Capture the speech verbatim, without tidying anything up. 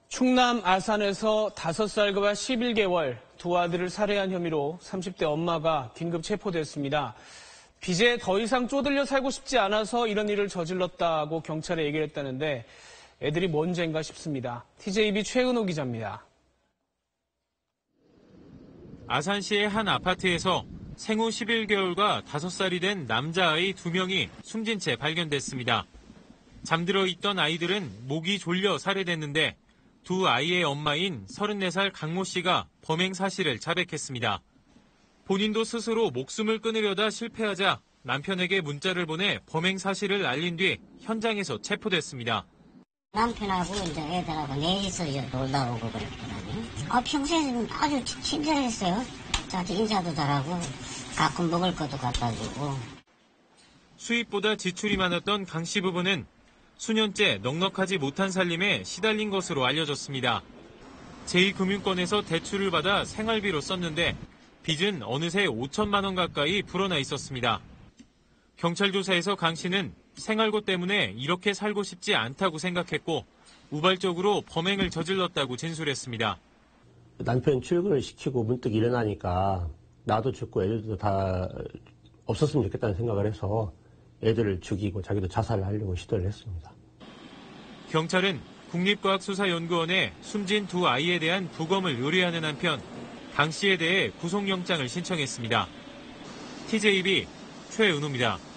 충남 아산에서 다섯 살과 십일 개월 두 아들을 살해한 혐의로 삼십 대 엄마가 긴급 체포됐습니다. 빚에 더 이상 쪼들려 살고 싶지 않아서 이런 일을 저질렀다고 경찰에 얘기를 했다는데 애들이 뭔 죄인가 싶습니다. 티제이비 최은호 기자입니다. 아산시의 한 아파트에서 생후 십일 개월과 다섯 살이 된 남자아이 두 명이 숨진 채 발견됐습니다. 잠들어 있던 아이들은 목이 졸려 살해됐는데 두 아이의 엄마인 서른네 살 강모 씨가 범행 사실을 자백했습니다. 본인도 스스로 목숨을 끊으려다 실패하자 남편에게 문자를 보내 범행 사실을 알린 뒤 현장에서 체포됐습니다. 남편하고 이제 애들하고 넷이서 놀다 오고 그랬거든요. 아, 평소에는 아주 친절했어요. 저한테 인사도 잘하고 가끔 먹을 것도 갖다 주고. 수입보다 지출이 많았던 강 씨 부부는 수년째 넉넉하지 못한 살림에 시달린 것으로 알려졌습니다. 제이 금융권에서 대출을 받아 생활비로 썼는데 빚은 어느새 오천만 원 가까이 불어나 있었습니다. 경찰 조사에서 강 씨는 생활고 때문에 이렇게 살고 싶지 않다고 생각했고 우발적으로 범행을 저질렀다고 진술했습니다. 남편 출근을 시키고 문득 일어나니까 나도 죽고 애들도 다 없었으면 좋겠다는 생각을 해서 애들을 죽이고 자기도 자살을 하려고 시도를 했습니다. 경찰은 국립과학수사연구원에 숨진 두 아이에 대한 부검을 의뢰하는 한편 강 씨에 대해 구속영장을 신청했습니다. 티제이비 최은호입니다.